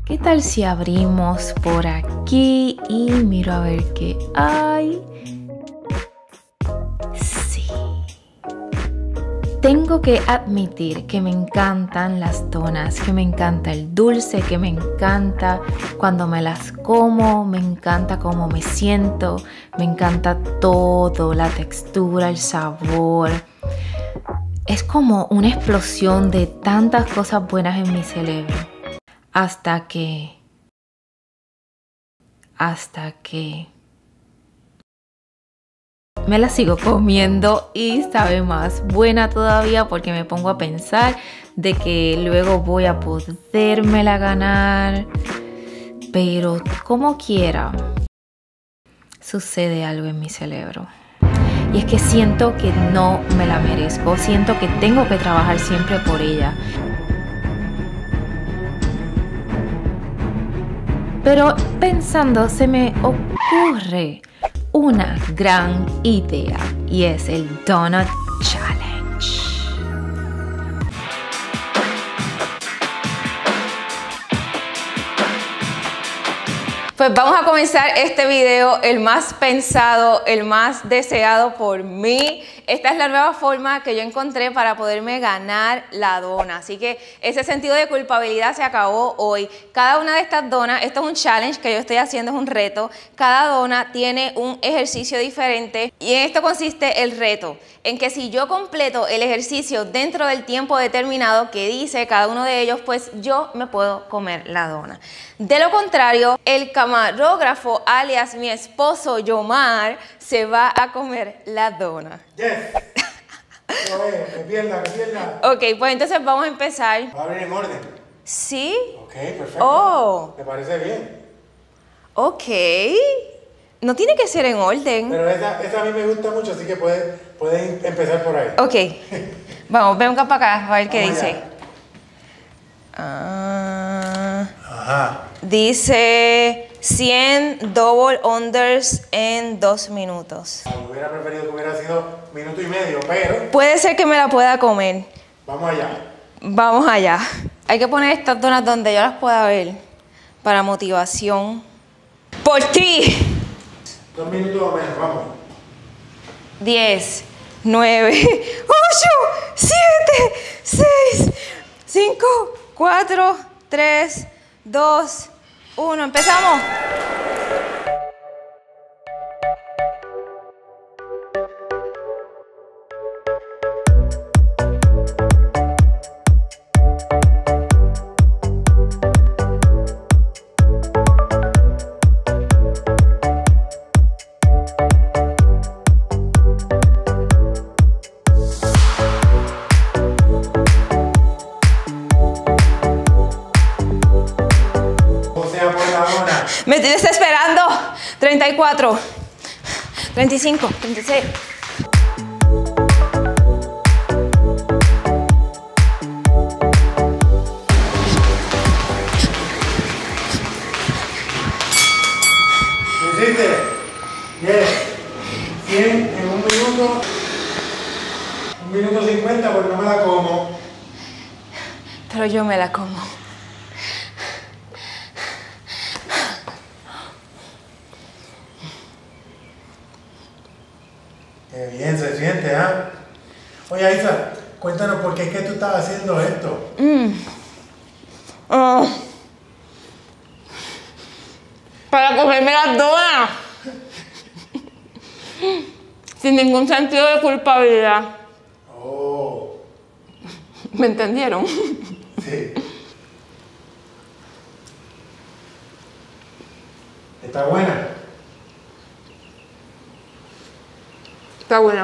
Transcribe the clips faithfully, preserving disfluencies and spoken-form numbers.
¿Qué tal si abrimos por aquí y miro a ver qué hay? Sí. Tengo que admitir que me encantan las donas, que me encanta el dulce, que me encanta cuando me las como, me encanta cómo me siento, me encanta todo, la textura, el sabor. Es como una explosión de tantas cosas buenas en mi cerebro. Hasta que... Hasta que... me la sigo comiendo y sabe más buena todavía porque me pongo a pensar de que luego voy a podérmela ganar. Pero como quiera, sucede algo en mi cerebro. Y es que siento que no me la merezco. Siento que tengo que trabajar siempre por ella. Pero pensando, se me ocurre una gran idea y es el Donut Challenge. Pues vamos a comenzar este video, el más pensado, el más deseado por mí. Esta es la nueva forma que yo encontré para poderme ganar la dona. Así que ese sentido de culpabilidad se acabó hoy. Cada una de estas donas, esto es un challenge que yo estoy haciendo, es un reto. Cada dona tiene un ejercicio diferente y en esto consiste el reto. En que si yo completo el ejercicio dentro del tiempo determinado que dice cada uno de ellos, pues yo me puedo comer la dona. De lo contrario, el camarógrafo, alias mi esposo Yomar, se va a comer la dona. Yes. No, eh, que pierda, que pierda. Ok, pues entonces vamos a empezar. Va a abrir en orden. ¿Sí? Ok, perfecto. Oh. ¿Te parece bien? Ok. No tiene que ser en orden. Pero esa, esa a mí me gusta mucho, así que puedes, puedes empezar por ahí. Ok. Vamos, venga para acá, a ver qué Vamos dice. allá. Ah, Ajá. dice cien double unders en dos minutos. Hubiera preferido que hubiera sido minuto y medio, pero Puede ser que me la pueda comer. vamos allá. Vamos allá. Hay que poner estas donas donde yo las pueda ver para motivación. ¡Por ti! Dos minutos o menos, vamos. diez, nueve, ocho, siete, seis, cinco, cuatro, tres, dos, uno. ¡Empezamos! Me estoy desesperando. treinta y cuatro, treinta y cinco, treinta y seis. ¿Lo hiciste? Yes. cien en un minuto. Un minuto cincuenta porque no me la como. Pero yo me la como. Qué bien se siente, ¿ah? ¿eh? Oye, Isa, cuéntanos por qué es que tú estás haciendo esto. Mm. Oh. Para comerme las donas. Sin ningún sentido de culpabilidad. Oh. ¿Me entendieron? Sí. ¿Está buena? Está buena.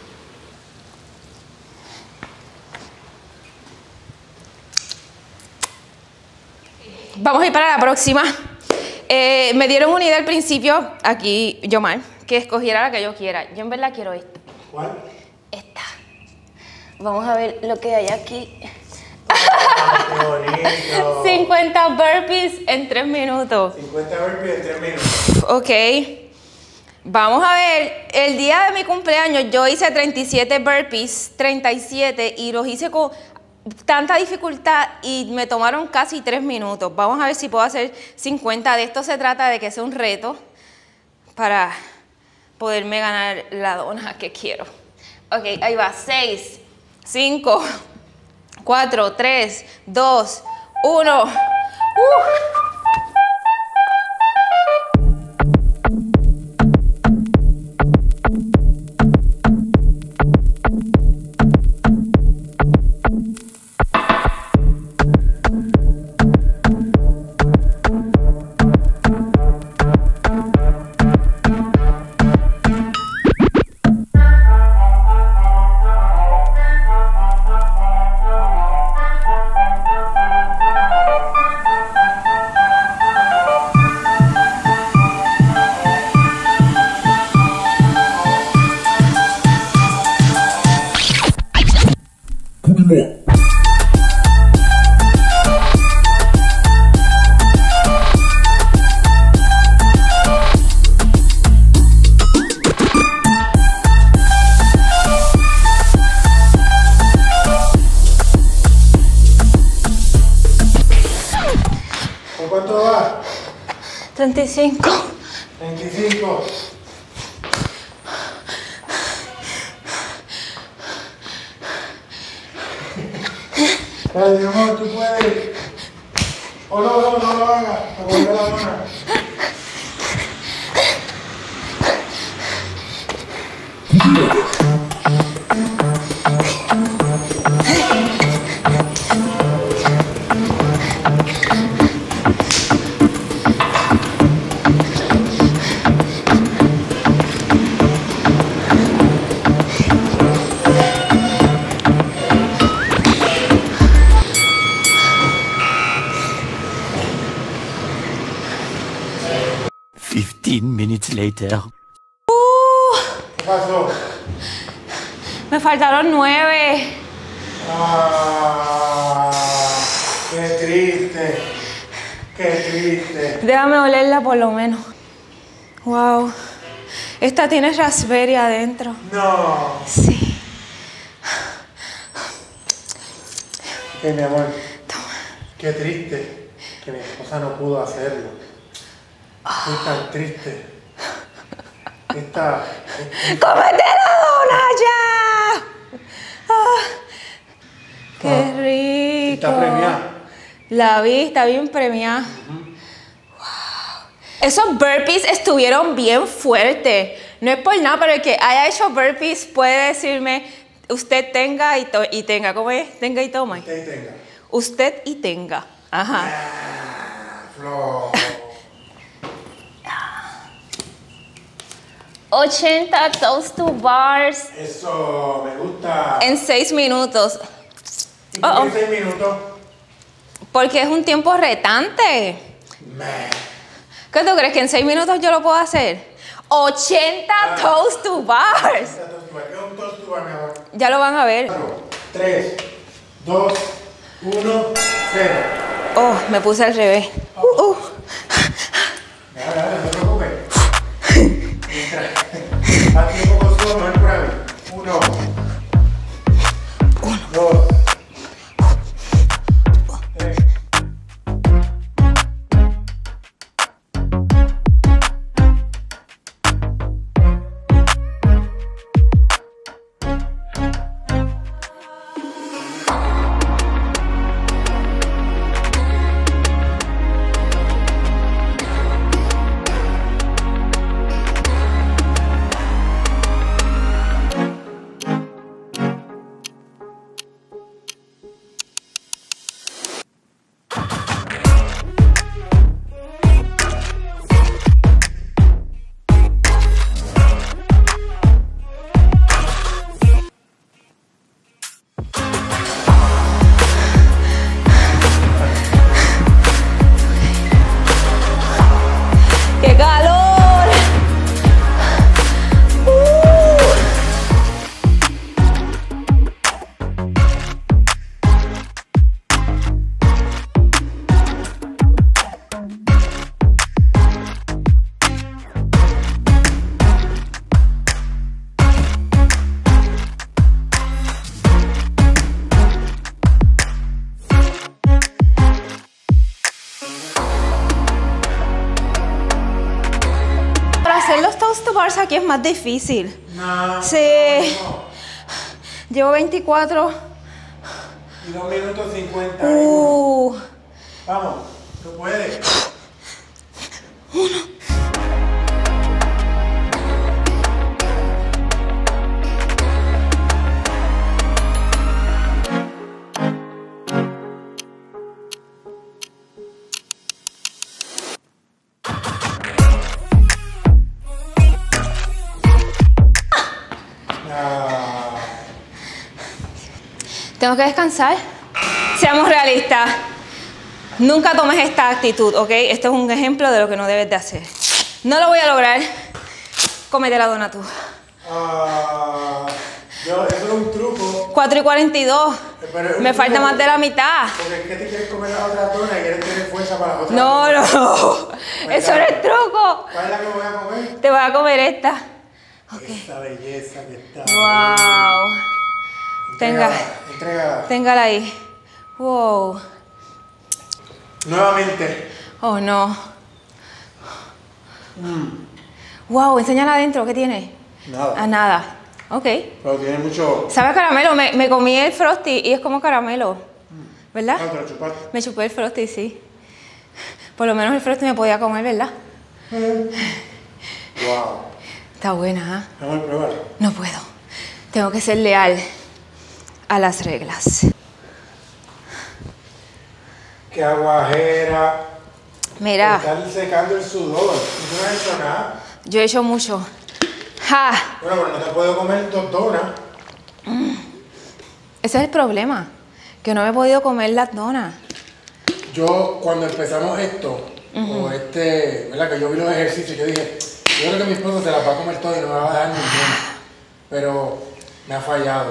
Vamos a ir para la próxima. Eh, me dieron una idea al principio, aquí, Yomar, que escogiera la que yo quiera. Yo en verdad quiero esta. ¿Cuál? Esta. Vamos a ver lo que hay aquí. ¡Qué bonito! cincuenta burpees en tres minutos. cincuenta burpees en tres minutos. Ok. Vamos a ver, el día de mi cumpleaños yo hice treinta y siete burpees, treinta y siete, y los hice con tanta dificultad y me tomaron casi tres minutos. Vamos a ver si puedo hacer cincuenta. De esto se trata, de que sea un reto para poderme ganar la dona que quiero. Ok, ahí va. seis, cinco, cuatro, tres, dos, uno. Uh. ¿Por cuánto va? treinta y cinco. treinta y cinco. Dale, mi amor, tú puedes. Oh, no, no, no lo hagas. A volver la dona. Fifteen minutes later. Uh, ¿Qué pasó? me faltaron nueve. Ah, qué triste. Qué triste. Déjame olerla por lo menos. Wow. Esta tiene raspberry adentro. No. Sí. Que mi amor. Qué triste que mi esposa no pudo hacerlo. Estoy tan triste. Esta. esta ¡Cómete la dona ya! Ah, ¡qué Ah, rico! está premiada. La vi, está bien premiada. Wow. Esos burpees estuvieron bien fuertes. No es por nada, pero el que haya hecho burpees puede decirme, usted tenga y, to y tenga. ¿Cómo es? Tenga y toma. Usted tenga. Usted y tenga. Ajá. Ah, Flor. ochenta toast to bars Eso, me gusta. en seis minutos. ¿Y por Uh qué -oh. seis minutos? Porque es un tiempo retante. Me. ¿Qué tú crees? ¿Que en seis minutos yo lo puedo hacer? ochenta Ah. toast to bars. ¿Qué es un toast to bar, mi amor? Ya lo van a ver. tres, dos, uno, cero. Oh, me puse al revés. Uh, uh. Dale, dale, no te preocupes. Mientras, haz tiempo con su mejor para mí. Uno. Uno. Dos. Tres. hacer los toast to bars aquí es más difícil. No. Sí. No. Llevo veinticuatro. Y dos minutos cincuenta. Uh. Vamos, tú puedes. Uno. Tengo que descansar. Seamos realistas. Nunca tomes esta actitud, ¿ok? Este es un ejemplo de lo que no debes de hacer. No lo voy a lograr. Cómete la dona tú. Uh, yo, eso es un truco. cuatro y cuarenta y dos. Me falta más de la mitad. Porque es que te quieres comer la otra dona y quieres tener fuerza para la otra. No, no, no. Pues eso no es truco. ¿Cuál es la que voy a comer? Te voy a comer esta. Okay. Esta belleza que está. Wow. Tenga. Entrégala. Téngala ahí. Wow. Nuevamente. Oh, no. Mm. Wow, enséñala adentro. ¿Qué tiene? Nada. Ah, nada. Ok. Pero tiene mucho... ¿Sabe a caramelo? Me, me comí el Frosty y es como caramelo. ¿Verdad? Ah, te lo chupaste. Me chupé el Frosty, sí. Por lo menos el Frosty me podía comer, ¿verdad? Wow. Está buena, ¿eh? Vamos a probar. No puedo. Tengo que ser leal a las reglas. Qué aguajera. Mira. Están secando el sudor. ¿Tú no has hecho nada? Yo he hecho mucho. ¡Ja! Bueno, pero no te puedo comer dos donas. Mm. Ese es el problema. Que no me he podido comer las donas. Yo, cuando empezamos esto, uh-huh. o este, ¿verdad? Que yo vi los ejercicios, yo dije, yo creo que mi esposo se las va a comer todo y no me va a dejar ninguna. Pero me ha fallado.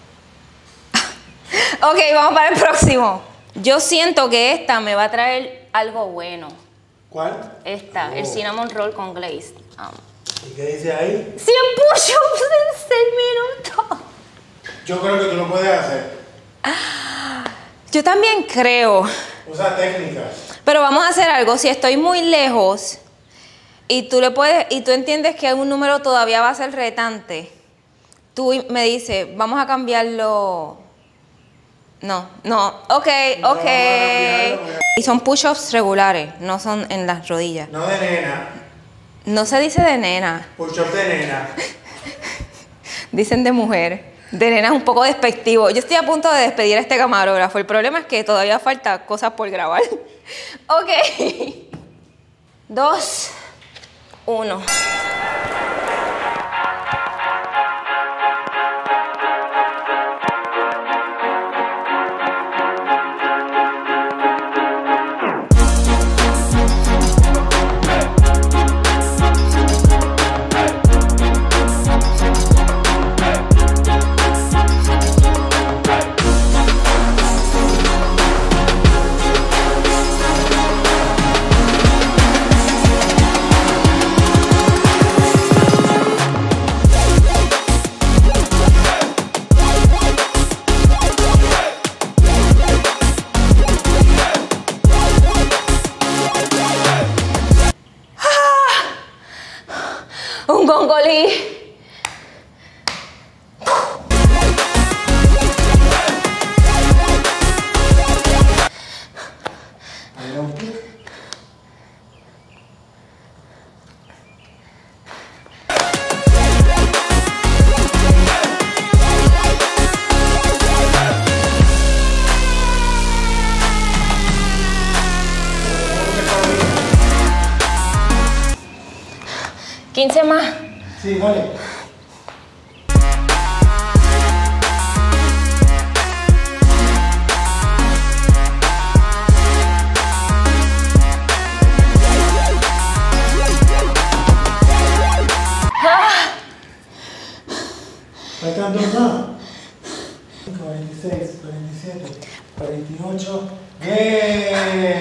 Ok, vamos para el próximo. Yo siento que esta me va a traer algo bueno. ¿Cuál? Esta, oh. el cinnamon roll con glaze. Um. ¿Y qué dice ahí? cien push-ups en seis minutos. Yo creo que tú lo puedes hacer. Yo también creo. Usa técnicas. Pero vamos a hacer algo. Si estoy muy lejos y tú le puedes y tú entiendes que un número todavía va a ser retante, tú me dices, vamos a cambiarlo. No, no, ok, no, ok. Y son push-ups regulares, no son en las rodillas. No de nena. No se dice de nena. Push-ups de nena. Dicen de mujer. De nena es un poco despectivo. Yo estoy a punto de despedir a este camarógrafo. El problema es que todavía falta cosas por grabar. Ok. Dos, uno. Un gongolí. quince más. Sí, dale. Faltan dos más. cuarenta y seis, cuarenta y siete, cuarenta y ocho. ¡Bien!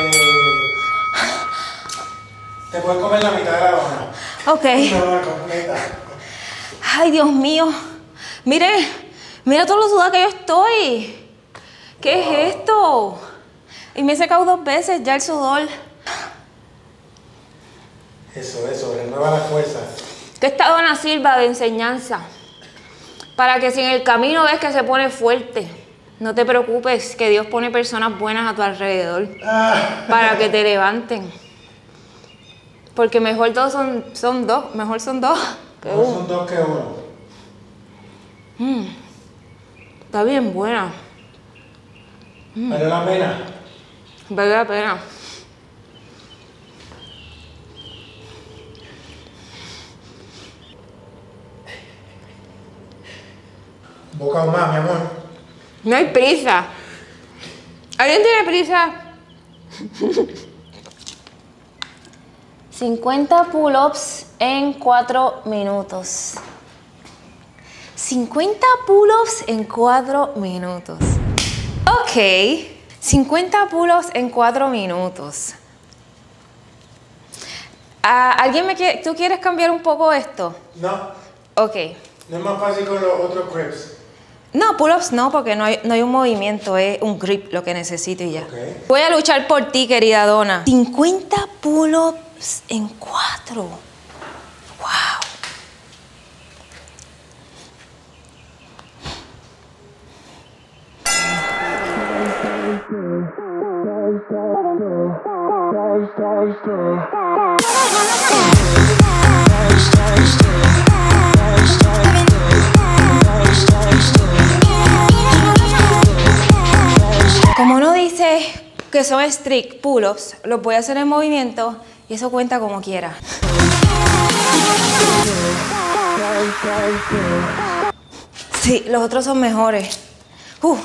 Te puedes comer la mitad de la dona. Ok. Una dona completa. Ay, Dios mío. Mire, mira todo lo sudada que yo estoy. ¿Qué wow. es esto? Y me he secado dos veces ya el sudor. Eso, eso, renueva las fuerzas. Que esta dona sirva de enseñanza. Para que si en el camino ves que se pone fuerte, no te preocupes, que Dios pone personas buenas a tu alrededor. Ah. Para que te levanten. Porque mejor dos son, son dos, mejor son dos que mejor uno. son dos que uno. Mm. Está bien buena. Mm. ¿Vale la pena? Vale la pena. Boca más, mi amor. No hay prisa. ¿Alguien tiene prisa? cincuenta pull-ups en cuatro minutos. cincuenta pull-ups en cuatro minutos. Ok. cincuenta pull-ups en cuatro minutos. Uh, ¿Alguien me quiere, ¿Tú quieres cambiar un poco esto? No. Ok. No es más fácil con los otros grips. No, pull-ups no, porque no hay, no hay un movimiento, es un grip lo que necesito y ya. Okay. Voy a luchar por ti, querida dona. cincuenta pull-ups en cuatro. Wow. Como no dice que son strict pull-ups, los voy a hacer en movimiento y eso cuenta como quiera. Sí, los otros son mejores. Uh.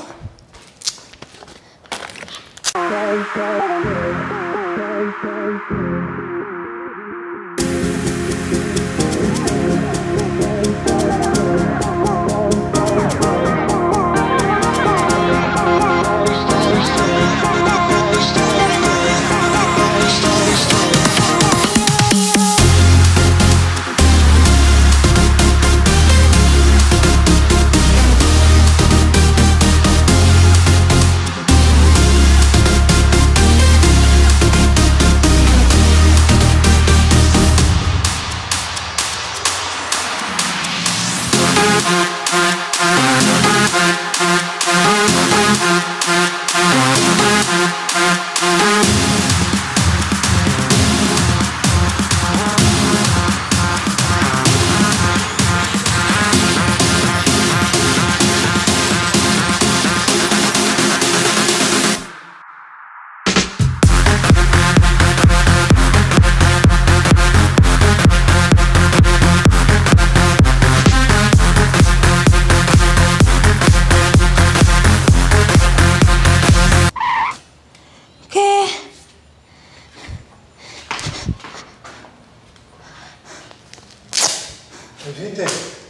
¿Lo hiciste?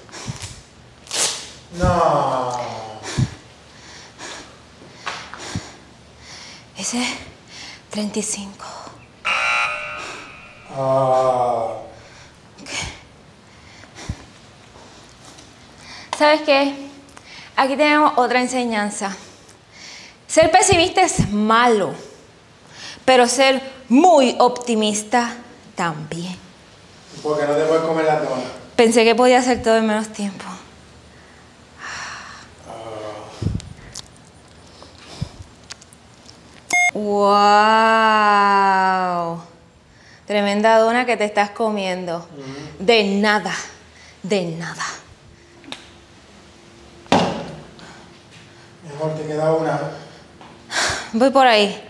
No. Ese treinta y cinco. Ah. ¿Sabes qué? Aquí tenemos otra enseñanza. Ser pesimista es malo, pero ser muy optimista también. Porque no te puedes comer la dona. Pensé que podía hacer todo en menos tiempo. ¡Wow! Tremenda dona que te estás comiendo. Uh-huh. De nada, de nada. Mejor te queda una. Voy por ahí.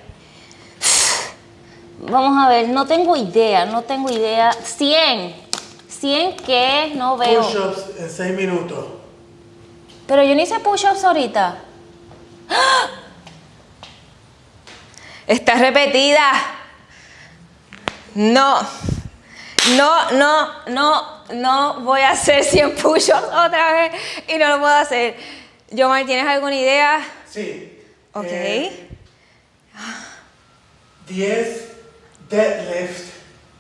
Vamos a ver, no tengo idea, no tengo idea. cien. cien que no veo. Push-ups en seis minutos. Pero yo no hice push-ups ahorita. ¡Ah! Está repetida. No. No, no, no, no voy a hacer cien push-ups otra vez y no lo puedo hacer. Yomar, ¿tienes alguna idea? Sí. Ok. Eh, diez deadlift.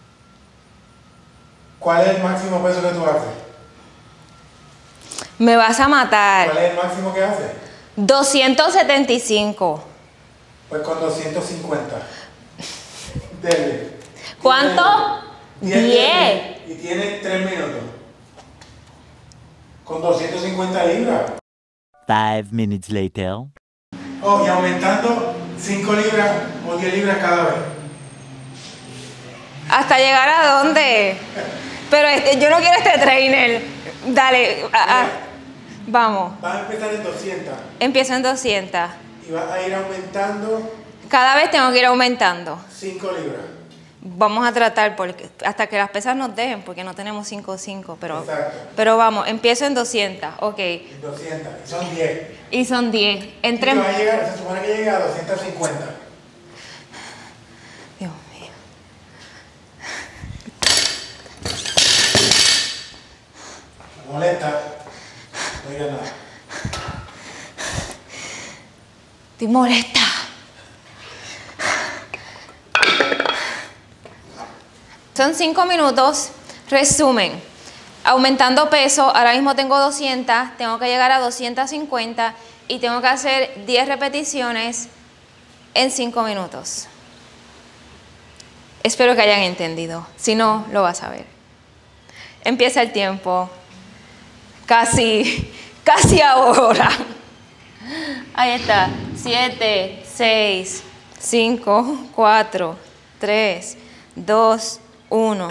¿Cuál es el máximo peso que tú haces? Me vas a matar. ¿Cuál es el máximo que haces? doscientos setenta y cinco. Pues con doscientos cincuenta. Deadlift. ¿Cuánto? diez. Y tiene tres minutos. Con doscientas cincuenta libras. Five minutes later. Oh, y aumentando cinco libras o diez libras cada vez. ¿Hasta llegar a dónde? Pero este, yo no quiero este trainer. Dale, a, a, vamos. Vas a empezar en doscientas. Empiezo en doscientas. Y vas a ir aumentando Cada vez tengo que ir aumentando. cinco libras. Vamos a tratar porque, hasta que las pesas nos dejen, porque no tenemos cinco cinco, pero, Exacto. pero vamos, empiezo en doscientas, ok. En doscientas. Y son diez. Y son diez. En Y tres... vas a llegar, se supone que llega a doscientas cincuenta. Dios mío. Me molesta. No digas nada. Estoy molesta. Son cinco minutos. Resumen. Aumentando peso, ahora mismo tengo doscientas, tengo que llegar a doscientas cincuenta y tengo que hacer diez repeticiones en cinco minutos. Espero que hayan entendido. Si no, lo vas a ver. Empieza el tiempo. Casi, casi ahora. Ahí está. siete, seis, cinco, cuatro, tres, dos, uno.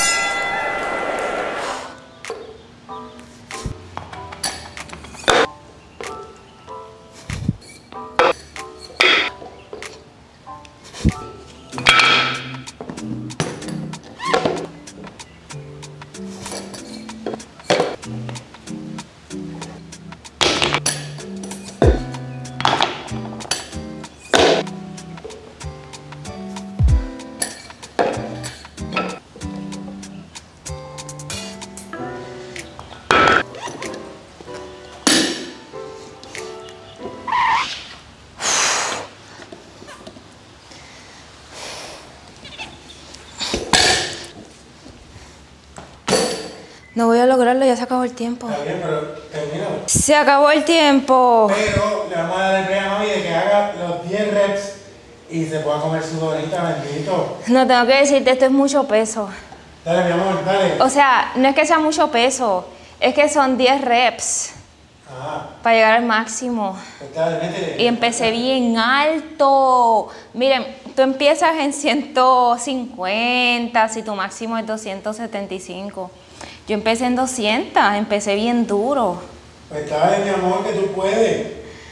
No voy a lograrlo, ya se acabó el tiempo. Está bien, pero termínalo. Se acabó el tiempo. Pero le vamos a dar el break a mami de que haga los diez reps y se pueda comer su dorita, bendito. No, tengo que decirte, esto es mucho peso. Dale, mi amor, dale. O sea, no es que sea mucho peso, es que son diez reps Ajá. para llegar al máximo. Pues dale, métele. Y empecé bien alto. Miren, tú empiezas en ciento cincuenta, si tu máximo es doscientos setenta y cinco. Yo empecé en doscientas, empecé bien duro. Pues dale, mi amor, que tú puedes.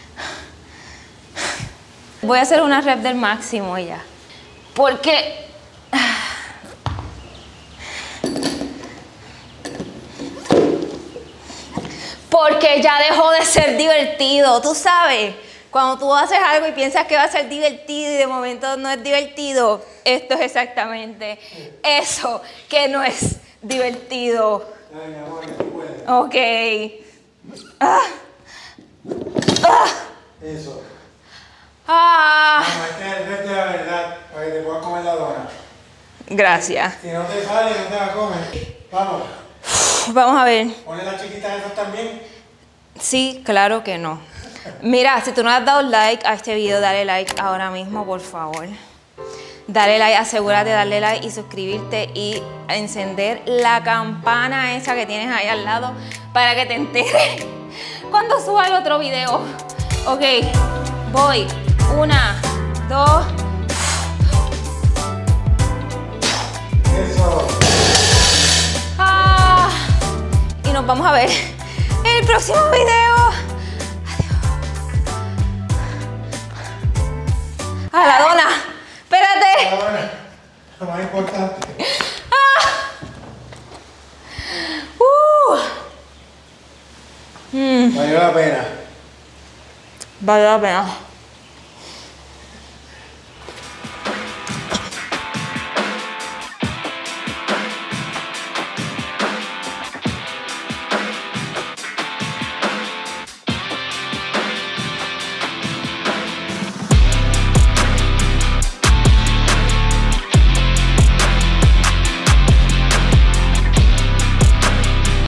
Voy a hacer una rep del máximo ya. Porque... Porque ya dejó de ser divertido, tú sabes. Cuando tú haces algo y piensas que va a ser divertido y de momento no es divertido, esto es exactamente eso que no es divertido. Dale, mi amor, que tú puedes. Ok. Ah. Ah. Eso. Ah. Vamos, este es el rep de la verdad, para que te puedas comer la dona. Gracias. Si no te sale, no te la comes. Vamos. Vamos a ver. Ponle las chiquitas esas también. Sí, claro que no. Mira, si tú no has dado like a este video, dale like ahora mismo, por favor. Dale like, asegúrate de darle like y suscribirte y encender la campana esa que tienes ahí al lado para que te enteres cuando suba el otro video. Ok, voy. Una, dos. Eso. Ah, y nos vamos a ver en el próximo video. Adiós. A la dona. Espérate. Ahora, lo más importante. Uh. Mm, Valió la pena. vale la pena.